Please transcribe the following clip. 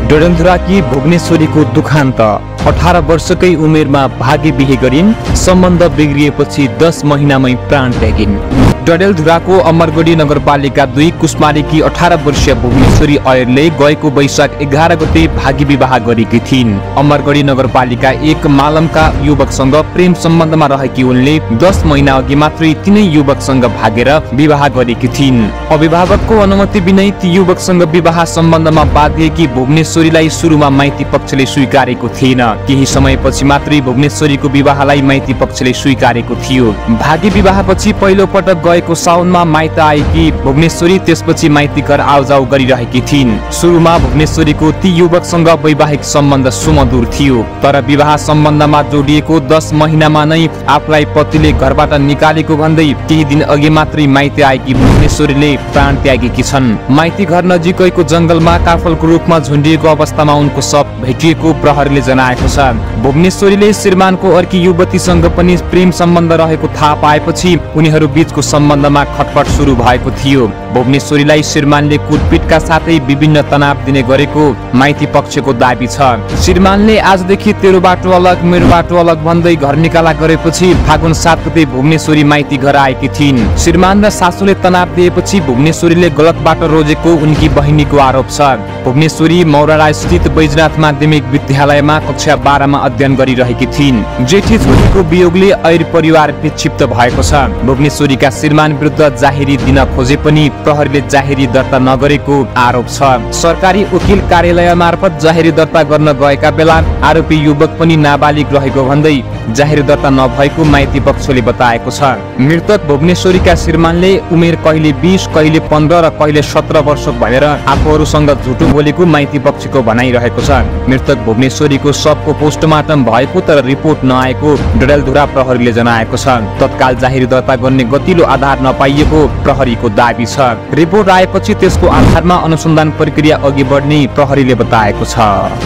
डडेलधुराकी भुवनेश्वरीको दुखान्त। 18 वर्षकै उमेरमा भागी बिहे गरिन्, सम्बन्ध बिग्रिएपछि 10 महिनामै प्राण त्यागिन्। डडेलधुराको अमरगढी नगरपालिका 2 कुसमारीकी 18 वर्षीय भुवनेश्वरी अयरले गएको वैशाख 11 गते भागी विवाह गरेकी थिइन्। अमरगढी नगरपालिका 1 मालमका युवकसँग प्रेम सम्बन्धमा रहेकी उनले 10 महिना अघि मात्रै तिनै युवकसँग भागेर विवाह गरेकी थिइन्। अभिभावकको अनुमति बिनै ती युवकसँग विवाह सम्बन्धमा बाँधिएकी भुवनेश्वरीलाई सुरुमा माइती पक्षले स्वीकारेको थिएन। केही समयपछि मात्रै भुवनेश्वरीको विवाहलाई माइती पक्षले स्वीकारेको थियो। भागी विवाहपछि पहिलो पटक गएको साउनमा माइत आएकी भुवनेश्वरी त्यसपछि माइती घर आउजाउ गरिरहेकी थिइन्। सुरुमा भुवनेश्वरीको ती युवकसँग वैवाहिक सम्बन्ध सुमधुर थियो, तर विवाह सम्बन्धमा जोडिएको 10 महिनामा नै आफूलाई पतिले घरबाट निकालेको भन्दै केही दिन अघि मात्रै माइती आएकी भुवनेश्वरीले प्राण त्यागेकी छन्। माइती घर नजिकैको जंगलमा काफलको रूपमा झुन्डिएको अवस्थामा उनको शव भेटिएको प्रहरीले जनाएको छ। भुवनेश्वरीले श्रीमानको अर्की युवतीसँग पनि प्रेम सम्बन्ध रहेको थाहा पाएपछि उनीहरू बीचको सम्बन्धमा खटपट सुरु भएको थियो। भुवनेश्वरीलाई श्रीमानले कुटपिटका साथै विभिन्न तनाव दिने गरेको माइती पक्षको दाबी छ। श्रीमानले आजदेखि तेरो बाटो अलग मेरो बाटो अलग भन्दै घर निकाला गरेपछि फागुन 7 गते भुवनेश्वरी माइती घर आएकी थिइन्। श्रीमान र सासूले तनाव दिएपछि भुवनेश्वरीले गलत बाटो रोजेको उनकी बहिनीको आरोप छ। भुवनेश्वरी मौराडा स्थित बैजनाथ माध्यमिक विद्यालयमा कक्षा 12 मा अध्ययन गरिरहेकी थिइन्। जेठी छोरीको वियोगले ऐर परिवार विक्षिप्त भएको छ। भुवनेश्वरीका श्रीमान विरुद्ध जाहेरी दिन खोजे पनि प्रहरीले जाहेरी दर्ता नगरेको आरोप छ। सरकारी वकिल कार्यालय मार्फत जाहेरी दर्ता गर्न गएका बेला आरोपी युवक पनि नाबालिग रहेको भन्दै जाहेरी दर्ता नभएको माइती पक्षले बताएको छ। मृतक भुवनेश्वरीका श्रीमानले उमेर कहिले 20, कहिले 15 र कहिले 17 वर्ष भनेर आफूहरूसँग झुटो बोलेको माइती पक्षको भनाइरहेको छ। मृतक भुवनेश्वरीको शवको पोस्टमार्टम भएको तर रिपोर्ट नआएको डडेलधुरा प्रहरीले जनाएको छ। तत्काल जाहेरी दर्ता गर्ने गतिलो आधार नपाइएको प्रहरीको दाबी छ। रिपोर्ट आएपछि त्यसको आधारमा अनुसन्धान प्रक्रिया अघि बढ्ने प्रहरीले बताएको छ।